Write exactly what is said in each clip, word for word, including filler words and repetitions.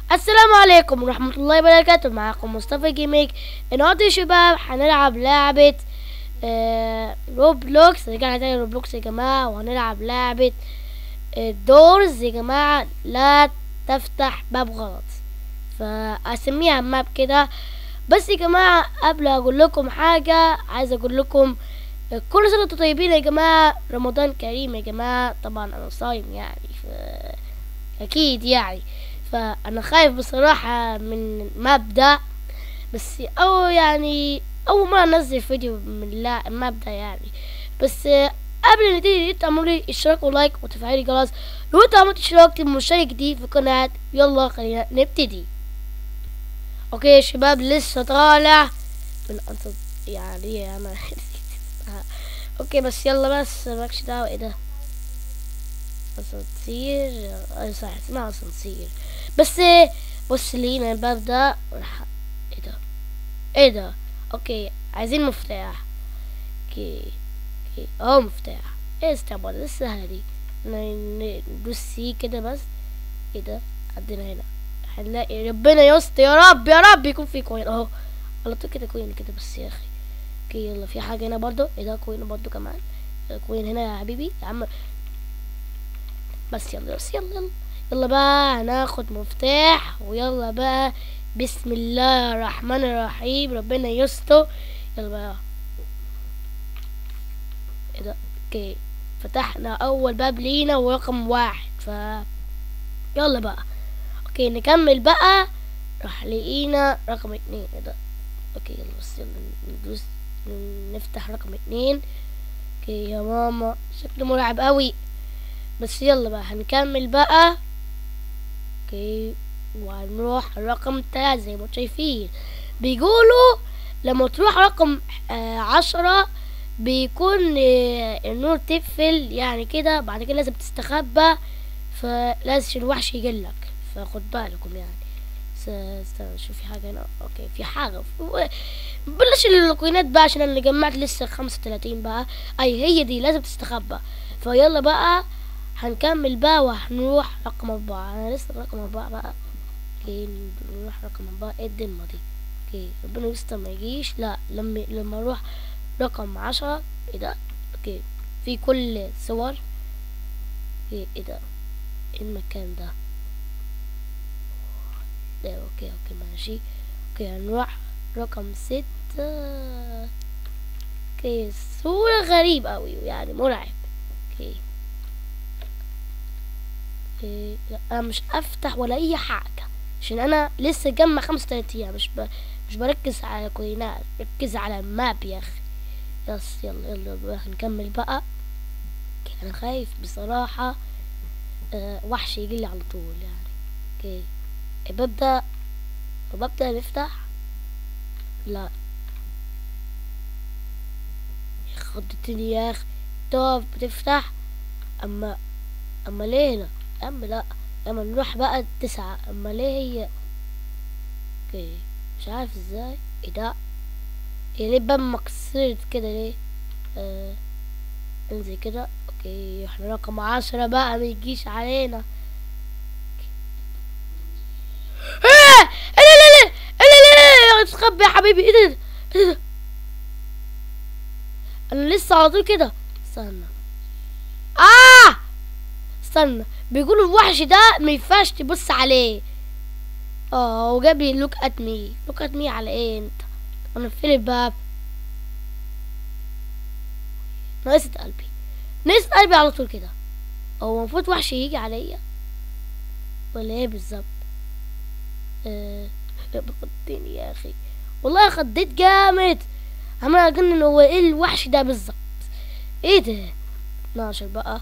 السلام عليكم ورحمة الله وبركاته. معاكم مصطفى جيميك. النهارده يا شباب هنلعب لعبة آه روبلوكس. رجعنا تاني روبلوكس يا جماعة، وهنلعب لعبة آه دورز يا جماعة. لا تفتح باب غلط، فأسميها ماب كده. بس يا جماعة قبل أقول لكم حاجة، عايز أقول لكم آه، كل سنة وانتم طيبين يا جماعة. رمضان كريم يا جماعة. طبعا أنا صايم يعني، ف... أكيد يعني. فانا خايف بصراحة من مبدأ، بس او يعني اول مرة انزل فيديو من لا مبدأ يعني. بس آه، قبل ما نبتدي تعملوا لي اشتراك ولايك وتفعيل الجرس لو انت عملت اشتراك تبقى مشترك جديد في القناة. يلا خلينا نبتدي. اوكي يا شباب، لسه طالع من أنت يعني انا اوكي بس يلا، بس مالكش دعوة. ايه ده؟ اسانسير؟ اه صح، اسمها اسانسير. بس بص لينا الباب ده راح. ايه ده؟ ايه ده؟ اوكي عايزين مفتاح. اوكي اوكي اهو مفتاح. ايه استعبار ده؟ السهلة دي. ن- ن- ندوس سي كده بس. ايه ده؟ عدينا هنا هنلاقي. ربنا يستر يا رب يا رب يكون في كوين اهو. على طول كده كوين كده بس يا اخي. اوكي يلا، في حاجة هنا برضو. ايه ده؟ كوين برضو كمان. كوين هنا يا حبيبي يا عم. بس يلا بس يلا يلا يلا بقى هناخد مفتاح، ويلا بقى بسم الله الرحمن الرحيم. ربنا يستر. يلا بقى. ايه ده؟ اوكي فتحنا اول باب لينا ورقم واحد. ف يلا بقى. اوكي نكمل بقى. راح لقينا رقم اتنين. ايه ده؟ اوكي يلا بس يلا ندوس نفتح رقم اتنين. اوكي يا ماما شكله مرعب قوي. بس يلا بقى هنكمل بقى. اوكي وهنروح رقم تلاتة زي ما انتم شايفين. بيقولوا لما تروح رقم آه عشرة بيكون آه النور تقفل يعني كده، بعد كده لازم تستخبى، فلازم الوحش يجلك، فخد بالكم يعني. س- استنى شوف في حاجة هنا. اوكي في حاجة. بلاش الكوينات بقى عشان انا جمعت لسه خمسة وتلاتين بقى. اي هي دي لازم تستخبى. فيلا بقى هنكمل بقى وهنروح رقم أربعة. أنا لسه رقم أربعة بقى. اوكي نروح رقم أربعة. ايه الدنيا دي؟ اوكي ربنا يستر ما يجيش. لا لما لما اروح رقم عشرة. ايه ده؟ اوكي في كل صور. ايه ايه ده؟ ايه المكان ده؟ ده اوكي اوكي ماشي. اوكي هنروح رقم ستة. اوكي صورة غريب اوي يعني مرعب. اوكي إيه لا انا مش افتح ولا اي حاجة عشان انا لسه جمع خمسة وتلاتين. مش ب... مش بركز على كوينات، ركز على الماب يا اخي. يس يلا يلا بقى نكمل بقى. اوكي انا خايف بصراحة أه وحش يجيلي على طول يعني. اوكي الباب ده الباب ده بيفتح. لا خضتني يا اخي. طب بتفتح. اما اما ليه هنا؟ اما لا اما نروح بقى التسعة. اما ليه هي؟ اوكي مش عارف ازاي. ايه ده؟ ايه ليه باب مكسرت كده ليه؟ آه انزل كده. اوكي احنا رقم عشرة بقى، ما يجيش علينا. ايه لا لا لا لا لا تخبي يا حبيبي. ايه ده؟ ايه ده؟ انا لسه على طول كده. استنى. اه استنى. بيقولوا الوحش ده ما ينفعش تبص عليه. اه وجاب لي لوك ات مي. لوك ات مي على ايه انت؟ انا فين الباب؟ نقصت قلبي. نقصت قلبي على طول كده. هو المفروض وحش يجي عليا ولا ايه بالظبط؟ آه خضتني يا اخي. والله خضيت جامد. عمال اجنن هو ايه الوحش ده بالظبط. ايه ده؟ اتناشر بقى.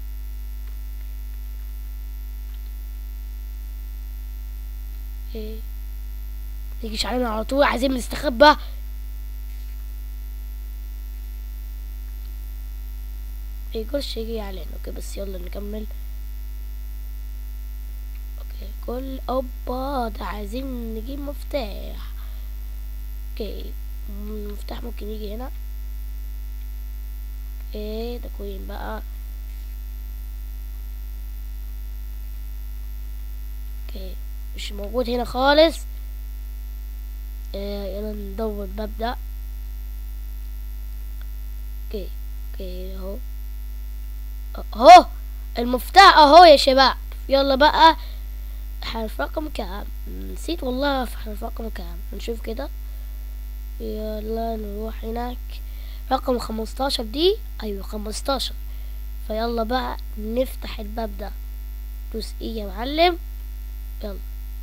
ايه يجيش علينا على طول؟ عايزين نستخبى. ميقولش يجي علينا. اوكي بس يلا نكمل. اوكي كل اوبا ده عايزين نجيب مفتاح. اوكي المفتاح ممكن يجي هنا. ايه ده؟ كوين بقى. اوكي مش موجود هنا خالص. آه يلا ندور الباب ده. اوكي اوكي اهو اهو المفتاح اهو يا شباب. يلا بقى حرف رقم كام؟ نسيت والله في حرف رقم كام. نشوف كده. يلا نروح هناك. رقم خمستاشر دي. ايوه خمستاشر. فيلا بقى نفتح الباب ده. دوس ايه يا معلم. يلا.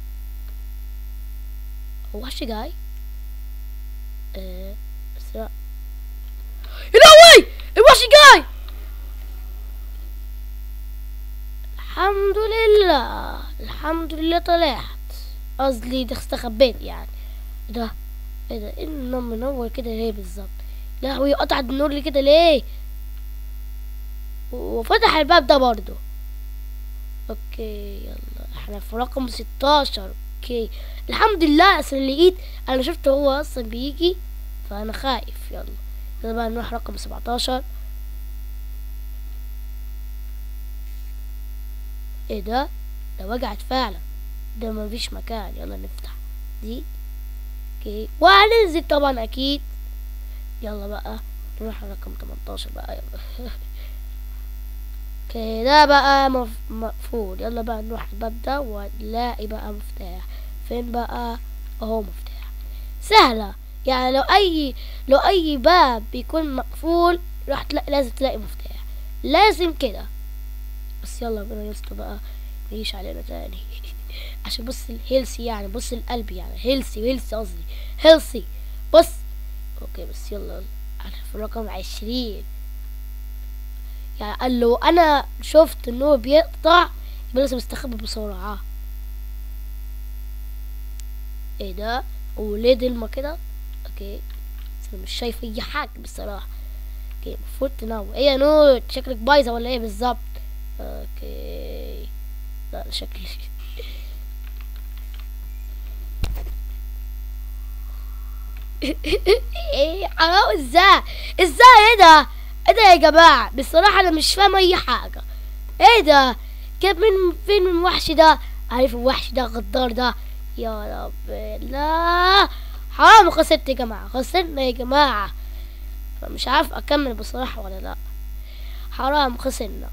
هو وحش جاي. اه اسرع. يلاوي الوحش جاي. الحمد لله الحمد لله طلعت. قصدي ده استخبيت يعني. ده ايه ده؟ ايه النور منور كده ليه بالظبط؟ لهوي قطعت النور لي كده ليه؟ وفتح الباب ده برضو. اوكي يلا احنا في رقم ستاشر. اوكي الحمد لله اصل اللي لقيت انا شفت هو اصلا بيجي فانا خايف. يلا يلا بقى نروح رقم سبعتاشر. ايه ده؟ ده وجعت فعلا. ده مفيش مكان. يلا نفتح دي. اوكي وهننزل طبعا اكيد. يلا بقى نروح رقم تمنتاشر بقى. يلا كده بقى مف... مقفول. يلا بقى نروح الباب ده ونلاقي بقى مفتاح. فين بقى؟ اهو مفتاح. سهلة يعني. لو اي لو اي باب بيكون مقفول راح تلاقي لازم تلاقي مفتاح. لازم كده. بس يلا بينا يسطا بقى نعيش علينا تاني. عشان بص الهيلسي يعني. بص القلب يعني هيلسي هيلسي قصدي هيلسي. بص اوكي بس يلا يلا انا في رقم عشرين. يعني قال له انا شفت انه بيقطع يبقى لازم استخبى بسرعة. ايه ده؟ وليه ضلمة كده؟ اوكي بس انا مش شايف اي حاجة بصراحة. اوكي المفروض تنور. ايه يا نور شكلك بايظة ولا ايه بالظبط؟ اوكي لا شكلي ايه حرام ازاي ازاي ايه ده؟ ايه ده يا جماعة؟ بصراحة انا مش فاهم اي حاجة. ايه ده؟ جاب من فين من الوحش ده؟ عارف الوحش ده غدار ده. يا رب لا حرام خسرت يا جماعة. خسرنا يا جماعة. مش عارف اكمل بصراحة ولا لا. حرام خسرنا.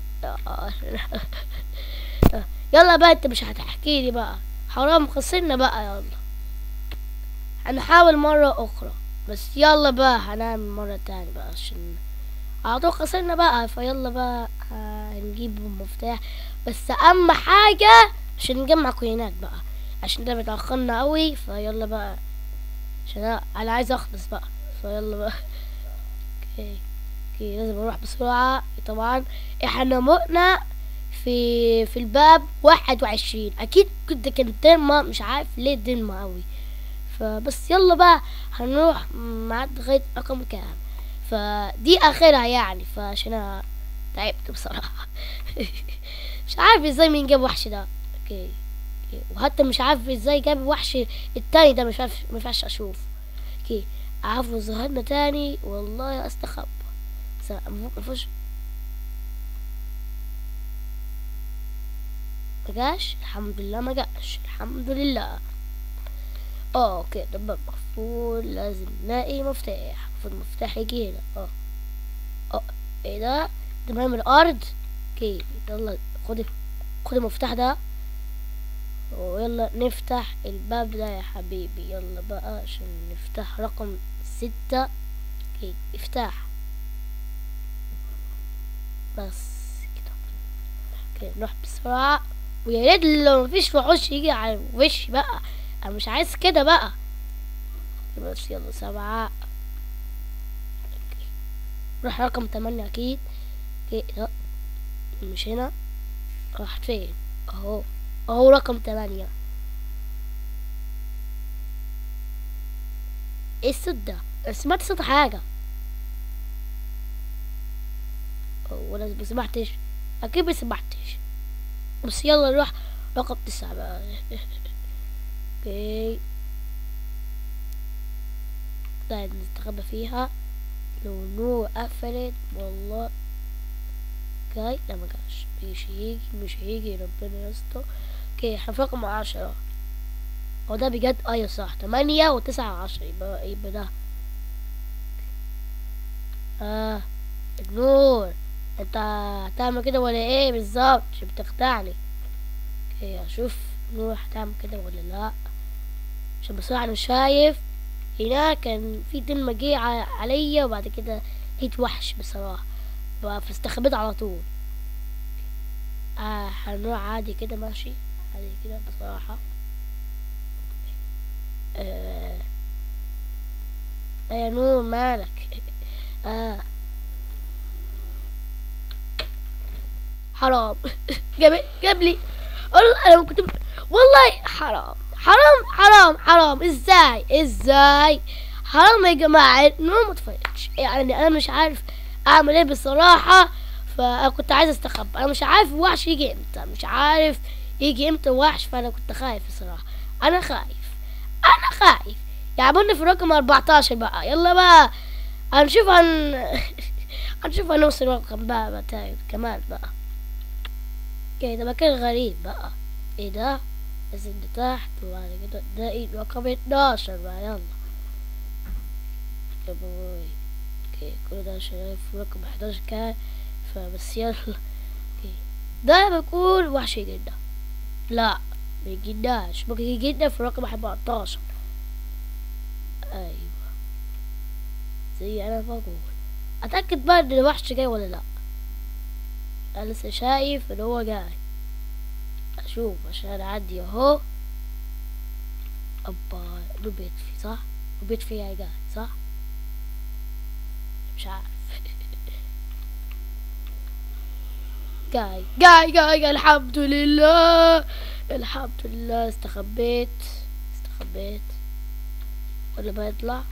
يلا بقى انت مش هتحكي لي بقى. حرام خسرنا بقى. يلا هنحاول مرة اخرى. بس يلا بقى هنعمل مرة تاني بقى عشان اعطوه خسرنا بقى. فيلا بقى هنجيب المفتاح. بس اهم حاجة عشان نجمع كوينات بقى عشان ده بيتأخرنا قوي. فيلا بقى عشان انا عايز اخلص بقى. فيلا بقى اوكي اوكي لازم اروح بسرعة. طبعا احنا مقنا في في الباب واحد وعشرين. اكيد كنت كانت دينما مش عارف ليه دينما قوي. فبس يلا بقى هنروح معاد لغاية رقم كام. فدي اخرها يعني. فعشان انا تعبت بصراحة. مش عارف ازاي مين جاب وحش ده. اوكي اوكي وحتى مش عارف ازاي جاب وحش التاني ده. مش عارف ما ينفعش اشوف. اوكي عارفوا ظهرنا تاني والله استخبى. مفيش مجاش. الحمد لله مجاش الحمد لله. اه اوكي ده باب مقفول. لازم نلاقي مفتاح. المفروض المفتاح يجي هنا. اه اه ايه ده؟ ده من الارض. اوكي يلا خد خد المفتاح ده ويلا نفتح الباب ده يا حبيبي. يلا بقى عشان نفتح رقم ستة. اوكي افتح بس كده. اوكي نروح بسرعة. ويا ريت لو مفيش وحوش يجي على وشي بقى. انا مش عايز كده بقى. بس يلا سبعة. اوكي نروح رقم تمانية اكيد. اوكي لا مش هنا. راحت فين؟ اهو اهو رقم تمانية. ايه الصوت ده؟ انا سمعت صوت حاجة. ولا ما سمعتش؟ اكيد ما سمعتش. بس يلا نروح رقم تسعة بقى. اوكي طيب نستخبى فيها. لو النور قفلت والله جاي. لا مجاش. مش هيجي مش هيجي ربنا يستر. اوكي احنا في رقم عشرة. هو ده بجد؟ ايوه صح، تمانية وتسعة وعشرة، يبقى يبقى ده. اه النور، انت هتعمل كده ولا ايه بالظبط؟ مش بتخدعني. اوكي اشوف نور هتعمل كده ولا لا، عشان بصراحة انا شايف هنا كان في دم جه ع- عليا، وبعد كده لقيت وحش بصراحة، بقى فاستخبيت على طول. آه هنروح عادي كده، ماشي عادي كده بصراحة. آه يا نور مالك؟ آه حرام. جاب جاب لي، والله انا كنت ب- والله حرام حرام حرام حرام، ازاي ازاي حرام يا جماعة، نور ما تفرقش يعني. انا مش عارف اعمل ايه بصراحة، فكنت عايز استخبى. انا مش عارف الوحش يجي امتى، مش عارف يجي امتى وحش، فانا كنت خايف بصراحة. انا خايف، انا خايف. يعبوني في رقم اربعتاشر بقى، يلا بقى هنشوف هن هنشوف هنوصل رقم بقى, بقى تاني كمان بقى. اوكي ده مكان غريب بقى، ايه ده؟ نزل لتحت وبعد كده ده ايه رقم اتناشر بقى، يلا يا بوي. اوكي كل ده شايف رقم حداشر كان، فبس يلا. اوكي ده بيكون وحش جدا، لا ميجيناش، ممكن يجينا في رقم اربعتاشر. ايوه زي انا بقول. اتاكد بقى ان الوحش جاي ولا لا، انا لسه شايف ان هو جاي. اشوف عشان اعدي اهو. ابا له بيطفي صح؟ له بيطفي يا جاي صح؟ مش عارف. جاي جاي جاي جاي، الحمد لله الحمد لله. استخبيت استخبيت ولا بيطلع؟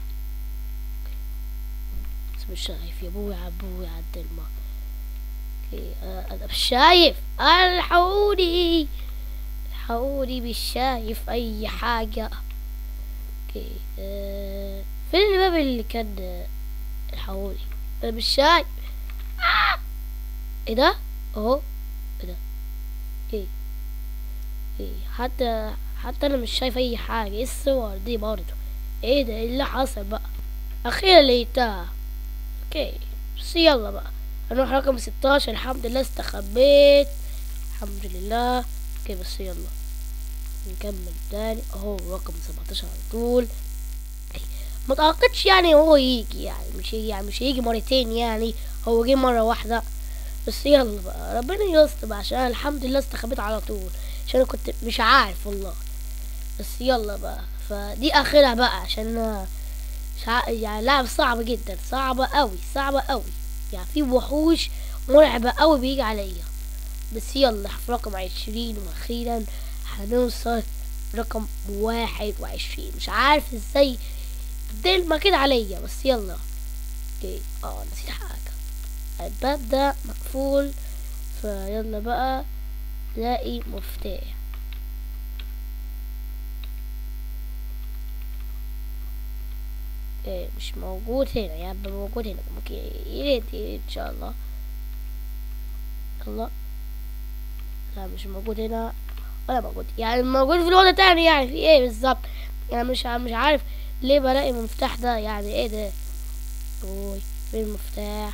بس مش شايف يا ابوي، عبوي عد الماء. اوكي آه، انا مش شايف، الحقوني الحقوني مش شايف اي حاجة. اوكي آه، فين الباب اللي كان آه، الحقوني؟ انا مش شايف. آه. ايه ده؟ اهو ايه ده؟ ايه ايه حتى حتى انا مش شايف اي حاجة. ايه الصور دي برضه؟ ايه ده؟ ايه اللي حصل بقى؟ اخيرا لقيتها. اوكي بس يلا بقى هنروح رقم ستاشر. الحمد لله استخبيت، الحمد لله. اوكي بس يلا نكمل تاني اهو رقم سبعتاشر على طول. ما تعتقدش يعني هو يجي، يعني مش هيجي، يعني مش هيجي مرتين، يعني هو جه مرة واحدة بس. يلا بقى ربنا يستر بقى، عشان الحمد لله استخبيت على طول، عشان انا كنت مش عارف والله. بس يلا بقى فدي اخرها بقى، عشان أنا مش ع... يعني لعبة صعبة جدا، صعبة قوي صعبة قوي، يعني في وحوش مرعبة قوي بيجي عليا. بس يلا في رقم عشرين، واخيرا هنوصل رقم واحد وعشرين. مش عارف ازاي دلما كده عليا، بس يلا. اوكي اه نسيت حاجة، الباب ده مقفول، فيلا بقى لاقي مفتاح. إيه مش موجود هنا، يعني موجود هنا ممكن يريد ان شاء الله. الله لا مش موجود هنا ولا موجود، يعني موجود في الوضع تاني، يعني في ايه بالظبط؟ يعني مش مش عارف ليه بلاقي المفتاح ده، يعني ايه ده؟ اوي فين المفتاح؟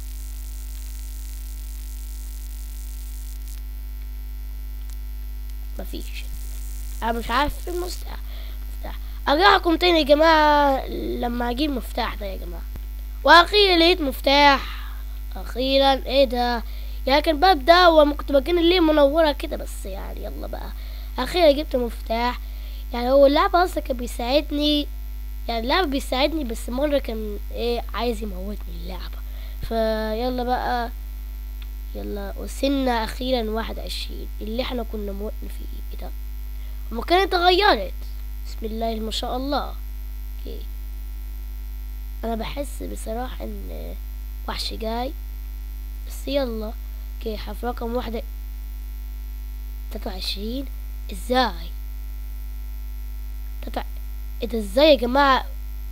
مفيش، انا مش عارف فين المفتاح. مفتاح ارجعكم تاني يا جماعة لما اجيب المفتاح ده يا جماعة. واخيرا لقيت مفتاح، اخيرا. ايه ده؟ يعني كان الباب ده وكنت بكين ليه منورة كده، بس يعني يلا بقى اخيرا جبت مفتاح. يعني هو اللعبة اصلا كان بيساعدني، يعني اللعبة بيساعدني، بس مرة كان ايه عايز يموتني اللعبة. فيلا بقى يلا وصلنا اخيرا واحد وعشرين اللي احنا كنا موتنا فيه. ايه ده؟ المكان اتغيرت، بسم الله ما شاء الله. اوكي انا بحس بصراحة ان وحش جاي، بس يلا. اوكي حرف رقم واحدة تلاتة وعشرين. ازاي تلاتة؟ ايه ده ازاي يا جماعة؟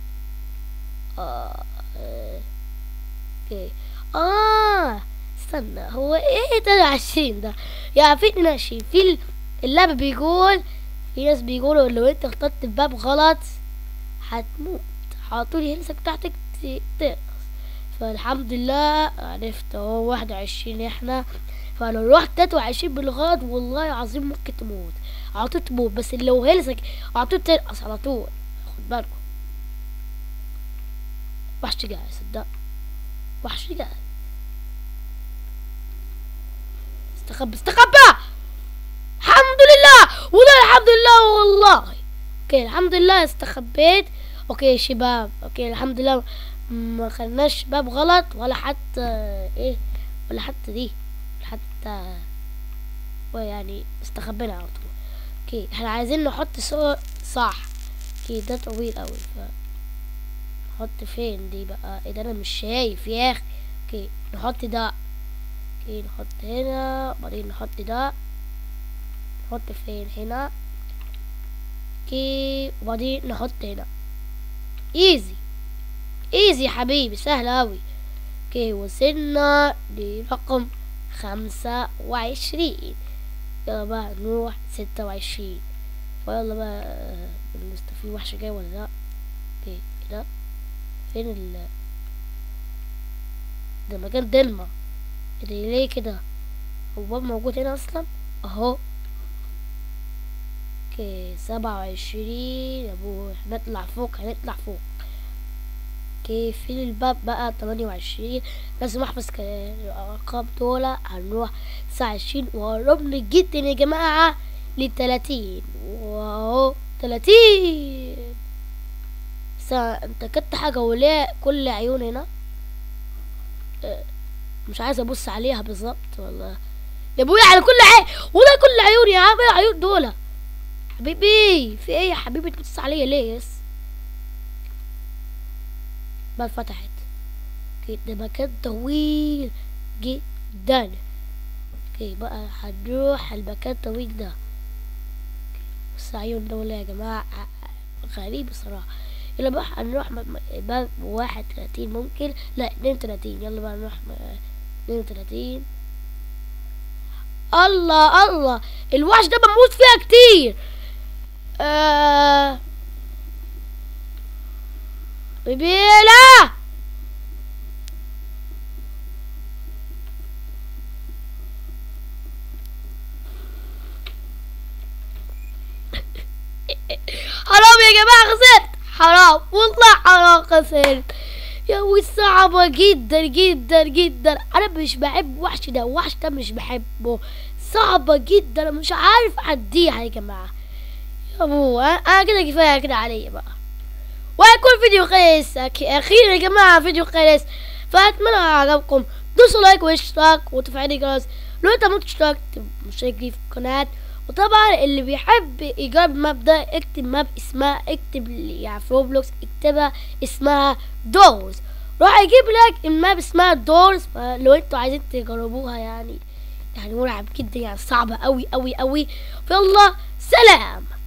اه آه، اوكي اه استنى، هو ايه تلاتة وعشرين ده؟ يعني في اتنين وعشرين في ال... اللعبة بيقول، في ناس بيقولوا لو انت اخترت الباب غلط هتموت، على طول الهلسة بتاعتك ت- تنقص. فالحمد لله عرفت اهو واحد وعشرين احنا. فلو رحت تلاتة وعشرين بالغلط والله العظيم ممكن تموت، على طول تموت. بس لو هلسك على طول تنقص على طول، خد بالكم. وحش جاي صدق، وحش جاي. استخبى استخبى. الحمد لله والله، الحمد لله والله. اوكي الحمد لله استخبيت. اوكي يا شباب، اوكي الحمد لله ما خلناش باب غلط ولا حتى ايه، ولا حتى دي، ولا حتى يعني استخبينا على طول. اوكي احنا عايزين نحط صور صح. اوكي ده طويل اوي، ف نحط فين دي بقى؟ ايه ده انا مش شايف يا اخي. اوكي نحط ده. اوكي نحط هنا، بعدين نحط ده. نحط فين؟ هنا. اوكي وبعدين نحط هنا. ايزي ايزي يا حبيبي، سهل اوي. اوكي وصلنا لرقم خمسة وعشرين. يلا بقى نروح ستة وعشرين. فيلا بقى لسه في وحش جاي ولا لا؟ اوكي ده فين ال ده مكان ضلمة. ايه ده ليه كده؟ هو باب موجود هنا اصلا اهو. اوكي سبعة وعشرين يا ابوي، هنطلع فوق هنطلع فوق. اوكي فين الباب بقى؟ تمانية وعشرين. لازم احفظ الارقام دول. هنروح تسعة وعشرين وقربنا جدا يا جماعة لتلاتين. واهو تلاتين. انت كنت حاجة وليه كل عيون هنا؟ اه مش عايز ابص عليها بالظبط والله يا ابويا، على كل عين وده كل عيون يا عم. ايه العيون دول حبيبي؟ في ايه يا حبيبي تبص عليا ليه يس؟ ما فتحت. اوكي ده مكان طويل جدا. اوكي بقى هنروح المكان الطويل ده. بس عيون دول يا جماعة غريب بصراحة. يلا بقى هنروح باب واحد وتلاتين ممكن، لا اتنين وتلاتين. يلا بقى نروح اتنين وتلاتين. الله الله، الوحش ده بموت فيها كتير. آه بيبيلا حرام يا جماعة، خسرت حرام والله حرام خسرت. يا وي صعبة جدا جدا جدا. انا مش بحب وحش ده، وحش ده مش بحبه، صعبة جدا. انا مش عارف اعديها يا جماعة. يا ابو انا كده كفاية كده عليا بقى، وهيكون فيديو خلص اخيرا يا جماعة، فيديو خلص. فاتمنى عجبكم، دوسوا لايك واشتراك وتفعيل الجرس لو انت مش اشتركت، مشترك في القناة. وطبعا اللي بيحب يجرب الماب ده اكتب ماب اسمها، اكتب يعني في روبلوكس اكتبها اسمها دورز، راح يجيب لك الماب اسمها دورز. فلو انتوا عايزين تجربوها يعني يعني مرعب جدا، يعني صعبة اوي اوي اوي. فيلا سلام.